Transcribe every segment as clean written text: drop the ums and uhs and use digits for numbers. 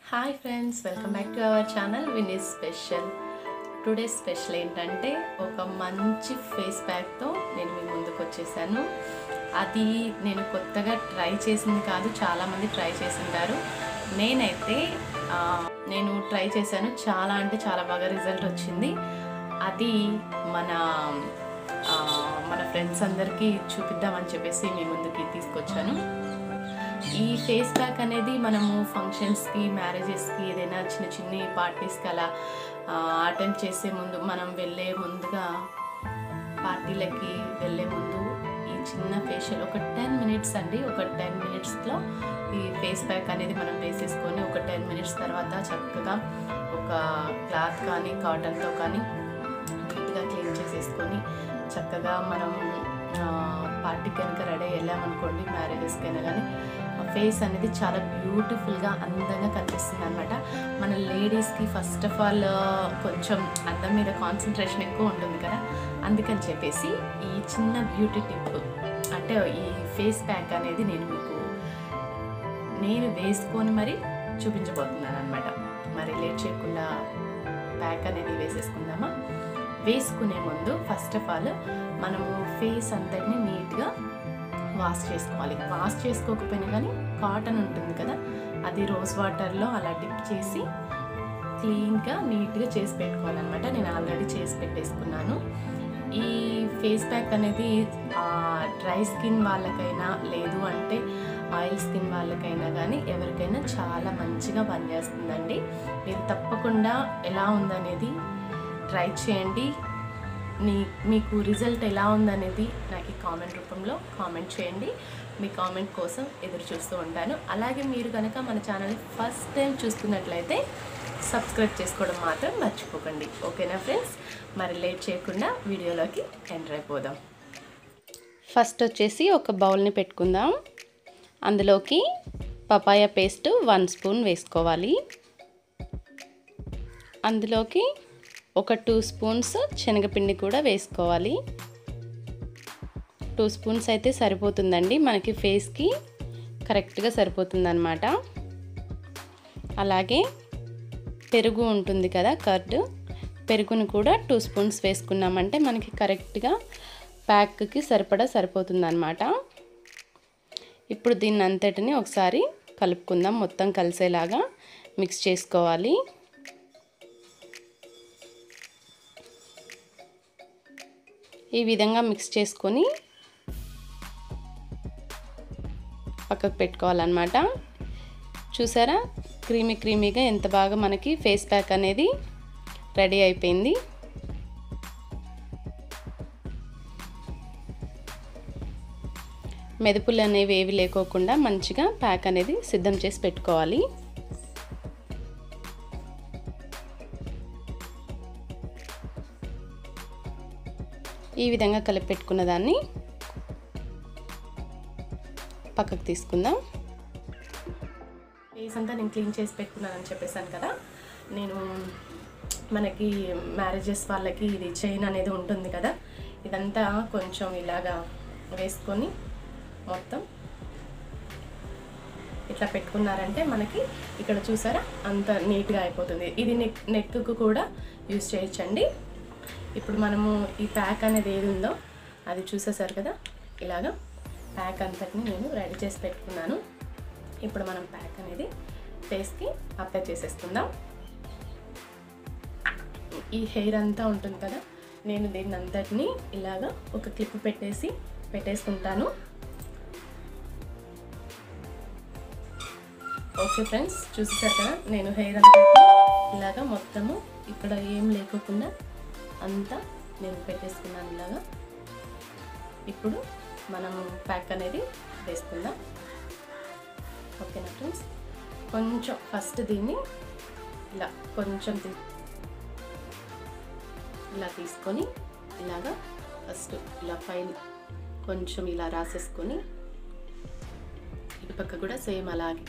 Hi friends, welcome back to our channel Vini special. Today special ఏంటంటే ఒక మంచి face ప్యాక్తో నేను మీ ముందుకు వచ్చేసాను. అది నేను కొత్తగా ట్రై చేసింది కాదు, చాలామంది ట్రై చేసింటారు. నేనైతే నేను ట్రై చేశాను, చాలా అంటే చాలా బాగా రిజల్ట్ వచ్చింది. అది మన ఫ్రెండ్స్ అందరికీ చూపిద్దామని చెప్పేసి మీ ముందుకి తీసుకొచ్చాను. ఈ ఫేస్ ప్యాక్ అనేది మనము ఫంక్షన్స్కి, మ్యారేజెస్కి, ఏదైనా చిన్న చిన్న పార్టీస్కి అలా అటెండ్ చేసే ముందు, మనం వెళ్ళే ముందుగా పార్టీలకి వెళ్ళే ముందు ఈ చిన్న ఫేషియల్ ఒక 10 మినిట్స్ అండి. ఒక 10 మినిట్స్లో ఈ ఫేస్ ప్యాక్ అనేది మనం వేసేసుకొని ఒక 10 మినిట్స్ తర్వాత చక్కగా ఒక క్లాత్ కానీ కాటన్తో కానీ నీట్గా క్లీన్ చేసేసుకొని చక్కగా మనం పార్టీకి కనుక రెడీ వెళ్ళామనుకోండి, మ్యారేజెస్కైనా కానీ ఫేస్ అనేది చాలా బ్యూటిఫుల్గా అందంగా కనిపిస్తుంది అనమాట. మన లేడీస్కి ఫస్ట్ ఆఫ్ ఆల్ కొంచెం అందం మీద కాన్సన్ట్రేషన్ ఎక్కువ ఉంటుంది కదా, అందుకని చెప్పేసి ఈ చిన్న బ్యూటీ టిప్ అంటే ఈ ఫేస్ ప్యాక్ అనేది నేను వేసుకొని మరి చూపించబోతున్నాను అనమాట. మరి లేట్ చేయకుండా ప్యాక్ అనేది వేసేసుకుందామా. వేసుకునే ముందు ఫస్ట్ ఆఫ్ ఆల్ మనము ఫేస్ అంతటిని నీట్గా వాష్ చేసుకోవాలి. వాష్ చేసుకోకపోయినా కానీ కాటన్ ఉంటుంది కదా, అది రోజ్ వాటర్లో అలా డిప్ చేసి క్లీన్గా నీట్గా చేసి పెట్టుకోవాలన్నమాట. నేను ఆల్రెడీ చేసి పెట్టేసుకున్నాను. ఈ ఫేస్ ప్యాక్ అనేది డ్రై స్కిన్ వాళ్ళకైనా లేదు అంటే ఆయిల్ స్కిన్ వాళ్ళకైనా కానీ ఎవరికైనా చాలా మంచిగా పనిచేస్తుందండి. మీరు తప్పకుండా ఎలా ఉందనేది ట్రై చేయండి. మీకు రిజల్ట్ ఎలా ఉందనేది నాకు కామెంట్ రూపంలో కామెంట్ చేయండి. మీ కామెంట్ కోసం ఎదురు చూస్తూ ఉంటాను. అలాగే మీరు కనుక మన ఛానల్ని ఫస్ట్ టైం చూస్తున్నట్లయితే సబ్స్క్రైబ్ చేసుకోవడం మాత్రం మర్చిపోకండి. ఓకేనా ఫ్రెండ్స్, మరి లేట్ చేయకుండా వీడియోలోకి ఎంటర్ అయిపోదాం. ఫస్ట్ వచ్చేసి ఒక బౌల్ని పెట్టుకుందాం. అందులోకి పపాయ పేస్ట్ 1 స్పూన్ వేసుకోవాలి. అందులోకి ఒక 2 స్పూన్స్ శనగపిండి కూడా వేసుకోవాలి. 2 స్పూన్స్ అయితే సరిపోతుందండి, మనకి ఫేస్కి కరెక్ట్గా సరిపోతుందన్నమాట. అలాగే పెరుగు ఉంటుంది కదా, కర్డ్, పెరుగును కూడా 2 స్పూన్స్ వేసుకున్నామంటే మనకి కరెక్ట్గా ప్యాక్కి సరిపోతుందన్నమాట. ఇప్పుడు దీన్ని అంతటిని ఒకసారి కలుపుకుందాం, మొత్తం కలిసేలాగా మిక్స్ చేసుకోవాలి. ఈ విధంగా మిక్స్ చేసుకొని పక్కకు పెట్టుకోవాలన్నమాట. చూసారా, క్రీమీగా ఎంత బాగా మనకి ఫేస్ ప్యాక్ అనేది రెడీ అయిపోయింది. మెదుపులు అనేవి ఏవి లేకోకుండా మంచిగా ప్యాక్ అనేది సిద్ధం చేసి పెట్టుకోవాలి. ఈ విధంగా కలిపి పెట్టుకున్న దాన్ని పక్కకు తీసుకుందాం. ఫేస్ అంతా నేను క్లీన్ చేసి పెట్టుకున్నానని చెప్పేసాను కదా, నేను మనకి మ్యారేజెస్ వాళ్ళకి ఇది చైన్ అనేది ఉంటుంది కదా, ఇదంతా కొంచెం ఇలాగా వేసుకొని మొత్తం ఇట్లా పెట్టుకున్నారంటే మనకి ఇక్కడ చూసారా అంత నీట్గా అయిపోతుంది. ఇది నెక్కు కూడా యూజ్ చేయొచ్చండి. ఇప్పుడు మనము ఈ ప్యాక్ అనేది ఏది ఉందో అది చూసేసారు కదా, ఇలాగా ప్యాక్ అంతటిని నేను రెడీ చేసి పెట్టుకున్నాను. ఇప్పుడు మనం ప్యాక్ అనేది ఫేస్కి అప్లై చేసేసుకుందాం. ఈ హెయిర్ అంతా ఉంటుంది కదా, నేను దీన్ని అంతటిని ఇలాగా ఒక క్లిప్ పెట్టేసుకుంటాను. ఓకే ఫ్రెండ్స్, చూసేసారు కదా, నేను హెయిర్ అంతా ఇలాగా మొత్తము ఇక్కడ ఏం లేకోకుండా అంతా నేను పెట్టేసుకున్నాను ఇలాగా. ఇప్పుడు మనము ప్యాక్ అనేది వేసుకుందాం. ఓకేనా ఫ్రెండ్స్, కొంచెం ఫస్ట్ దీన్ని ఇలా కొంచెం ఇలా తీసుకొని ఇలాగా ఫస్ట్ ఇలా పైన కొంచెం ఇలా రాసేసుకొని ఇటుపక్క కూడా సేమ్ అలాగే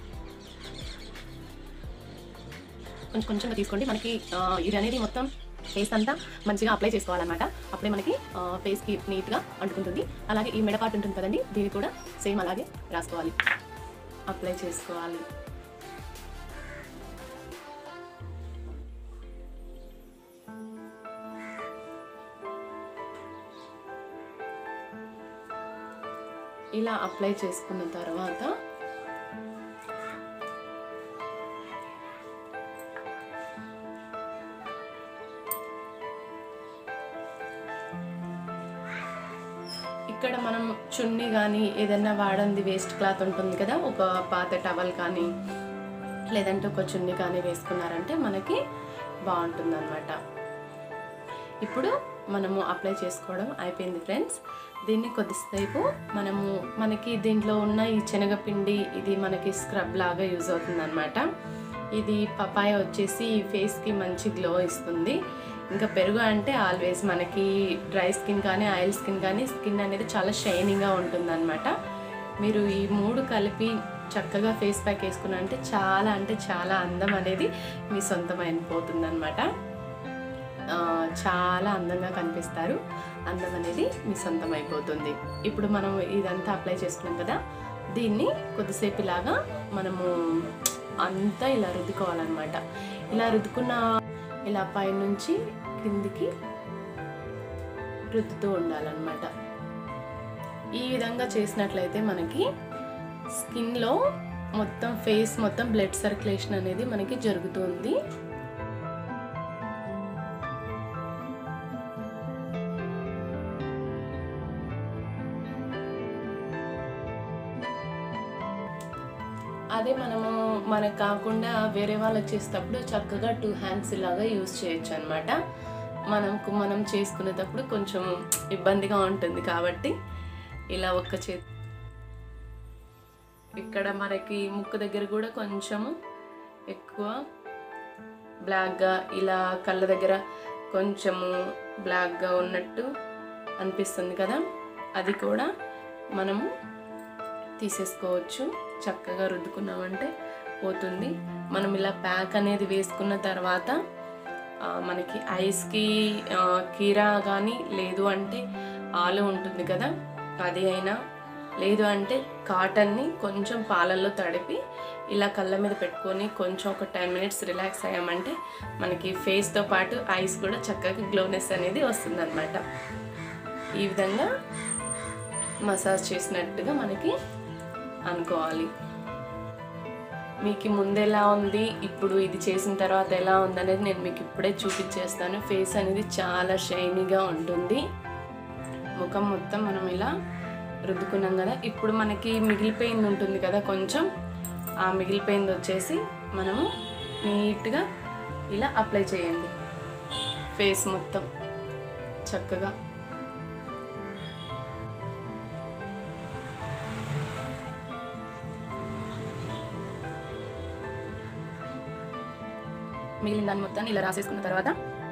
కొంచెంగా తీసుకోండి. మనకి ఇది అనేది మొత్తం ఫేస్ అంతా మంచిగా అప్లై చేసుకోవాలన్నమాట. అప్పుడే మనకి ఫేస్కి నీట్గా అంటుకుంటుంది. అలాగే ఈ మెడ పార్ట్ ఉంటుంది కదండి, దీన్ని కూడా సేమ్ అలాగే రాసుకోవాలి, అప్లై చేసుకోవాలి. ఇలా అప్లై చేసుకున్న తర్వాత ఇక్కడ మనం చున్నీ కానీ ఏదైనా వాడంది వేస్ట్ క్లాత్ ఉంటుంది కదా, ఒక పాత టవల్ కానీ లేదంటే ఒక చున్నీ కానీ వేసుకున్నారంటే మనకి బాగుంటుంది అన్నమాట. ఇప్పుడు మనము అప్లై చేసుకోవడం అయిపోయింది ఫ్రెండ్స్. దీన్ని కొద్దిసేపు మనకి దీంట్లో ఉన్న ఈ శనగపిండి ఇది మనకి స్క్రబ్ లాగా యూజ్ అవుతుంది అన్నమాట. ఇది పపాయ వచ్చేసి ఫేస్కి మంచి గ్లో ఇస్తుంది. ఇంకా పెరుగు అంటే ఆల్వేస్ మనకి డ్రై స్కిన్ కానీ ఆయిల్ స్కిన్ కానీ స్కిన్ అనేది చాలా షైనింగ్గా ఉంటుంది అన్నమాట. మీరు ఈ 3 కలిపి చక్కగా ఫేస్ ప్యాక్ వేసుకున్నారంటే చాలా అందం అనేది మీ సొంతమైపోతుంది అన్నమాట. చాలా అందంగా కనిపిస్తారు, అందం అనేది మీ సొంతం అయిపోతుంది. ఇప్పుడు మనం ఇదంతా అప్లై చేసుకున్నాం కదా, దీన్ని కొద్దిసేపు ఇలాగా మనము అంతా ఇలా రుద్దుకోవాలన్నమాట. ఇలా రుద్దుకున్న ఇలా పైనుంచి కిందికి రుద్దుతూ ఉండాలన్నమాట. ఈ విధంగా చేసినట్లయితే మనకి స్కిన్లో మొత్తం ఫేస్ మొత్తం బ్లడ్ సర్క్యులేషన్ అనేది మనకి జరుగుతుంది. అదే మనకు కాకుండా వేరే వాళ్ళకి చేసేటప్పుడు చక్కగా 2 హ్యాండ్స్ ఇలాగా యూజ్ చేయొచ్చు అనమాట. మనం చేసుకునేటప్పుడు కొంచెం ఇబ్బందిగా ఉంటుంది కాబట్టి ఇలా ఒక్క చేతి ఇక్కడ మనకి ముక్కు దగ్గర కూడా కొంచెము ఎక్కువ బ్లాక్గా ఇలా కళ్ళ దగ్గర కొంచెము బ్లాక్గా ఉన్నట్టు అనిపిస్తుంది కదా, అది కూడా మనము తీసేసుకోవచ్చు. చక్కగా రుద్దుకున్నామంటే పోతుంది. మనం ఇలా ప్యాక్ అనేది వేసుకున్న తర్వాత మనకి ఐస్కి కీరా కానీ లేదు అంటే ఆలు ఉంటుంది కదా, అది అయినా లేదు అంటే కాటన్ని కొంచెం పాలల్లో తడిపి ఇలా కళ్ళ మీద పెట్టుకొని కొంచెం ఒక 10 మినిట్స్ రిలాక్స్ అయ్యామంటే మనకి ఫేస్తో పాటు ఐస్ కూడా చక్కగా గ్లోనెస్ అనేది వస్తుందన్నమాట. ఈ విధంగా మసాజ్ చేసినట్టుగా మనకి అనుకోవాలి. మీకు ముందు ఎలా ఉంది, ఇప్పుడు ఇది చేసిన తర్వాత ఎలా ఉంది అనేది నేను మీకు ఇప్పుడే చూపించేస్తాను. ఫేస్ అనేది చాలా షైనీగా ఉంటుంది. ముఖం మొత్తం మనం ఇలా రుద్దుకున్నాం కదా, ఇప్పుడు మనకి మిగిలిపోయింది ఉంటుంది కదా కొంచెం, ఆ మిగిలిపోయింది వచ్చేసి మనము నీట్గా ఇలా అప్లై చేయండి ఫేస్ మొత్తం చక్కగా. మిగిలిన దాన్ని మొత్తాన్ని ఇలా రాసేసుకున్న తర్వాత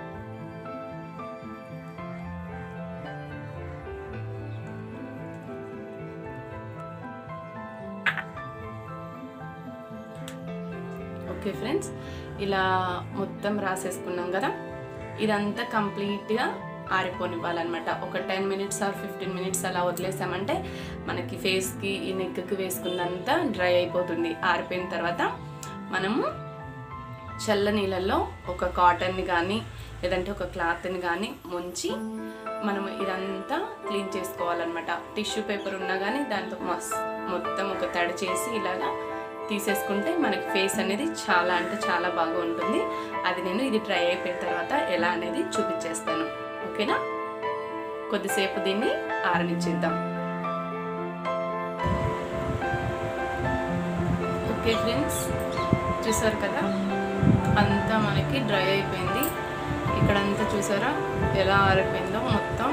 ఓకే ఫ్రెండ్స్, ఇలా మొత్తం రాసేసుకున్నాం కదా, ఇదంతా కంప్లీట్గా ఆరిపోనివ్వాలన్నమాట. ఒక 10 మినిట్స్ ఆర్ 15 మినిట్స్ అలా వదిలేసామంటే మనకి ఫేస్కి ఈ నెక్కి వేసుకున్నంతా డ్రై అయిపోతుంది. ఆరిపోయిన తర్వాత మనము చల్ల నీళ్ళల్లో ఒక కాటన్ని కానీ లేదంటే ఒక క్లాత్ని కానీ ముంచి మనం ఇదంతా క్లీన్ చేసుకోవాలన్నమాట. టిష్యూ పేపర్ ఉన్నా కానీ దాంతో మొత్తం ఒక తడి చేసి ఇలాగా తీసేసుకుంటే మనకి ఫేస్ అనేది చాలా అంటే చాలా బాగా ఉంటుంది. అది నేను ఇది డ్రై అయిపోయిన తర్వాత ఎలా అనేది చూపించేస్తాను, ఓకేనా? కొద్దిసేపు దీన్ని ఆరనిచ్చేద్దాం. ఓకే ఫ్రెండ్స్, చూసారు కదా అంతా మనకి డ్రై అయిపోయింది. ఇక్కడంతా చూసారా ఎలా ఆరిపోయిందో మొత్తం.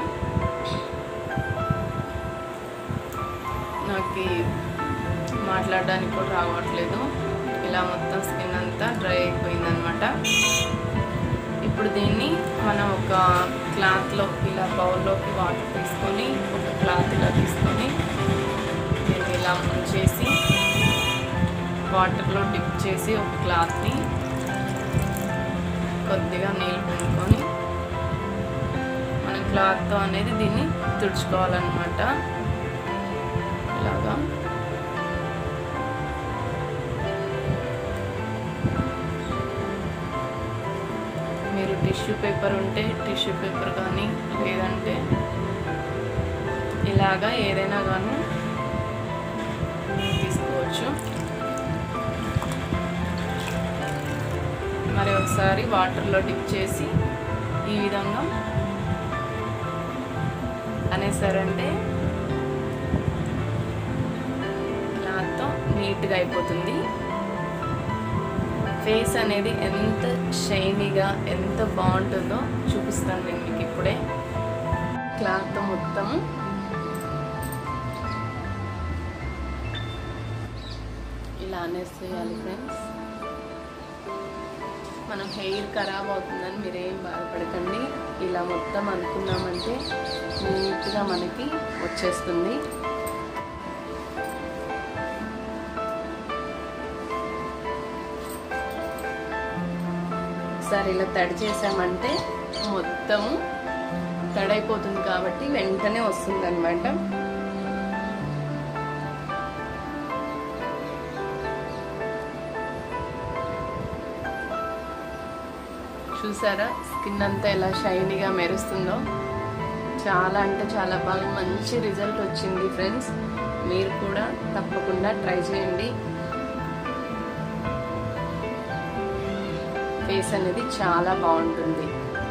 నాకు మాట్లాడడానికి కూడా రావట్లేదు. ఇలా మొత్తం స్కిన్ అంతా డ్రై అయిపోయిందనమాట. ఇప్పుడు దీన్ని మనం ఒక క్లాత్లో ఇలా బౌల్లోకి వాటర్ తీసుకొని ఒక క్లాత్ ఇలా తీసుకొని దీన్ని ఇలా ముంచేసి వాటర్లో డిప్ చేసి ఒక క్లాత్ని కొద్దిగా నీళ్ళు పిండుకొని క్లాత్తో అనేది దీన్ని తుడుచుకోవాలన్నమాట. ఇలాగా మీరు టిష్యూ పేపర్ ఉంటే టిష్యూ పేపర్ కానీ, లేదంటే ఇలాగా ఏదైనా కానీ తీసుకోవచ్చు. మరి ఒకసారి వాటర్లో డిప్ చేసి ఈ విధంగా అనేసారంటే క్లాత్తో నీట్గా అయిపోతుంది. ఫేస్ అనేది ఎంత షైనీగా ఎంత బాగుంటుందో చూపిస్తాను నేను మీకు ఇప్పుడే. క్లాత్తో మొత్తము ఇలా అనేసేయాలి ఫ్రెండ్స్. మనం హెయిర్ ఖరాబ్ అవుతుందని మీరేం బాధపడకండి. ఇలా మొత్తం అనుకున్నామంటే నీట్గా మనకి వచ్చేస్తుంది. ఒకసారి ఇలా తడి చేసామంటే మొత్తము తడైపోతుంది కాబట్టి వెంటనే వస్తుంది అన్నమాట. చూసారా స్కిన్ అంతా ఎలా షైనీగా మెరుస్తుందో. చాలా అంటే చాలా బాగా మంచి రిజల్ట్ వచ్చింది ఫ్రెండ్స్. మీరు కూడా తప్పకుండా ట్రై చేయండి. ఫేస్ అనేది చాలా బాగుంటుంది.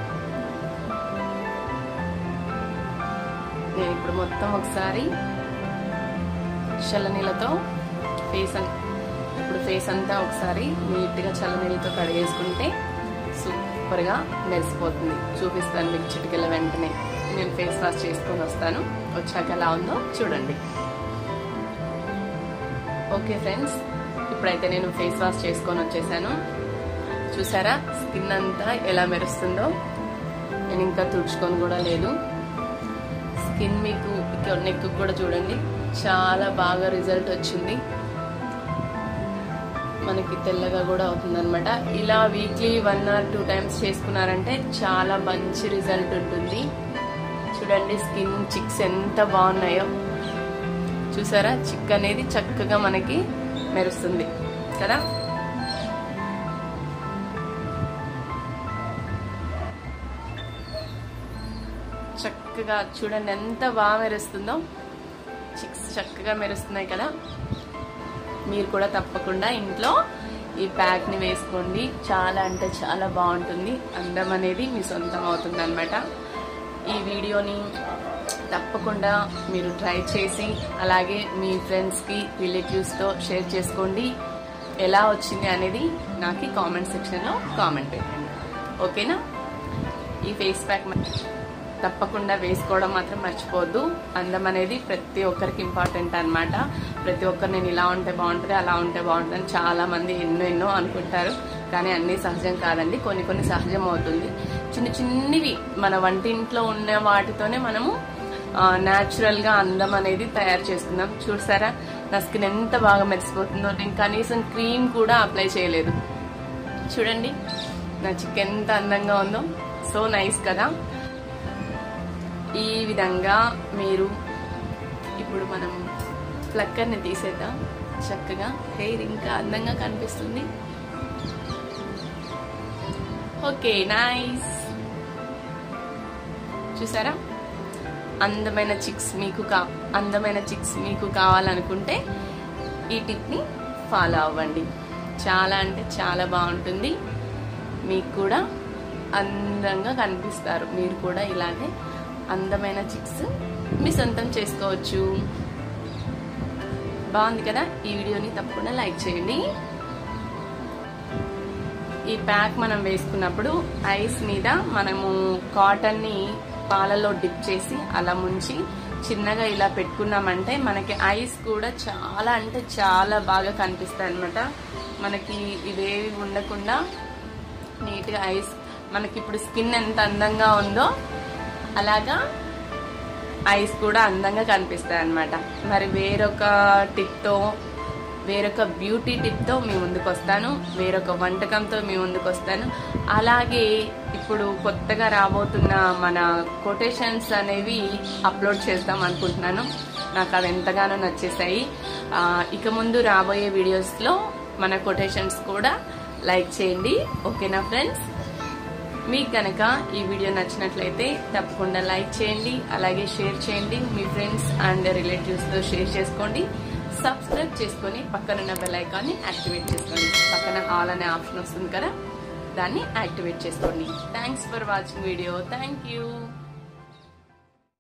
నేను ఇప్పుడు మొత్తం ఒకసారి చల్లనీళ్ళతో ఫేస్ అంతా ఒకసారి నీట్గా చల్లనీళ్ళతో కడిగేసుకుంటే సూపర్గా మెరిసిపోతుంది. చూపిస్తాను మీకు చిటికెల వెంటనే. నేను ఫేస్ వాష్ చేసుకొని వస్తాను. వచ్చాక ఎలా ఉందో చూడండి. ఓకే ఫ్రెండ్స్, ఇప్పుడైతే నేను ఫేస్ వాష్ చేసుకొని వచ్చేసాను. చూసారా స్కిన్ అంతా ఎలా మెరుస్తుందో. నేను ఇంకా తుడుచుకొని కూడా లేదు. స్కిన్ మీకు నెక్ కూడా చూడండి చాలా బాగా రిజల్ట్ వచ్చింది. మనకి తెల్లగా కూడా అవుతుందన్నమాట. ఇలా వీక్లీ 1 or 2 times చేసుకున్నారంటే చాలా మంచి రిజల్ట్ ఉంటుంది. చూడండి స్కిన్ చిక్స్ ఎంత బాగున్నాయో. చూసారా చిక్ అనేది చక్కగా మనకి మెరుస్తుంది కదా. చక్కగా చూడండి ఎంత బాగా మెరుస్తుందో. చిక్స్ చక్కగా మెరుస్తున్నాయి కదా. మీరు కూడా తప్పకుండా ఇంట్లో ఈ ప్యాక్ని వేసుకోండి. చాలా అంటే చాలా బాగుంటుంది. అందం అనేది మీ సొంతం అవుతుంది అన్నమాట. ఈ వీడియోని తప్పకుండా మీరు ట్రై చేసి అలాగే మీ ఫ్రెండ్స్కి రిలేటివ్స్తో షేర్ చేసుకోండి. ఎలా వచ్చింది అనేది నాకు కామెంట్ సెక్షన్లో కామెంట్ పెట్టండి. ఓకేనా. ఈ ఫేస్ ప్యాక్ తప్పకుండా వేసుకోవడం మాత్రం మర్చిపోవద్దు. అందం అనేది ప్రతి ఒక్కరికి ఇంపార్టెంట్ అన్నమాట. ప్రతి ఒక్కరు నేను ఇలా ఉంటే బాగుంటుంది, అలా ఉంటే బాగుంటుంది అని చాలా మంది ఎన్నో అనుకుంటారు. కానీ అన్నీ సహజం కాదండి. కొన్ని సహజం అవుతుంది. చిన్నవి మన వంటింట్లో ఉన్న వాటితోనే మనము న్యాచురల్గా అందం అనేది తయారు చేసుకుందాం. చూసారా నా స్కిన్ ఎంత బాగా మెరిసిపోతుందో. నేను కనీసం క్రీమ్ కూడా అప్లై చేయలేదు. చూడండి నా చిక్ ఎంత అందంగా ఉందో. సో నైస్ కదా. ఈ విధంగా మీరు ఇప్పుడు మనం ప్లక్కర్ని తీసేద్దాం. చక్కగా హెయిర్ ఇంకా అందంగా కనిపిస్తుంది. Okay nice. చూసారా అందమైన చిక్స్ మీకు కావాలనుకుంటే ఈ టిప్ని ఫాలో అవ్వండి. చాలా అంటే చాలా బాగుంటుంది. మీకు కూడా అందంగా కనిపిస్తారు. మీరు కూడా ఇలాగే అందమైన చిక్స్ మీ సొంతం చేసుకోవచ్చు. బాగుంది కదా. ఈ వీడియోని తప్పకుండా లైక్ చేయండి. ఈ ప్యాక్ మనం వేసుకున్నప్పుడు ఐస్ మీద మనము కాటన్ని పాలలో డిప్ చేసి అలా ముంచి చిన్నగా ఇలా పెట్టుకున్నామంటే మనకి ఐస్ కూడా చాలా అంటే చాలా బాగా కనిపిస్తాయి అన్నమాట. మనకి ఇవేవి ఉండకుండా నీట్గా ఐస్ మనకి ఇప్పుడు స్కిన్ ఎంత అందంగా ఉందో అలాగా ఐస్ కూడా అందంగా కనిపిస్తాయి అన్నమాట. మరి వేరొక టిప్తో వేరొక బ్యూటీ టిప్తో మీ ముందుకు వస్తాను, వేరొక వంటకంతో మీ ముందుకు వస్తాను. అలాగే ఇప్పుడు కొత్తగా రాబోతున్న మన కొటేషన్స్ అనేవి అప్లోడ్ చేద్దాం అనుకుంటున్నాను. నాకు అవి ఎంతగానో నచ్చేసాయి. ఇక ముందు రాబోయే వీడియోస్లో మన కొటేషన్స్ కూడా లైక్ చేయండి. ఓకేనా ఫ్రెండ్స్? మీకు కనుక ఈ వీడియో నచ్చినట్లయితే తప్పకుండా లైక్ చేయండి, అలాగే షేర్ చేయండి. మీ ఫ్రెండ్స్ అండ్ రిలేటివ్స్తో షేర్ చేసుకోండి. సబ్స్క్రైబ్ చేసుకొని పక్కనున్న బెల్ ఐకాన్ని యాక్టివేట్ చేసుకోండి. పక్కన ఆల్ అనే ఆప్షన్ వస్తుంది కదా, దాన్ని యాక్టివేట్ చేసుకోండి. Thanks for watching video. Thank you.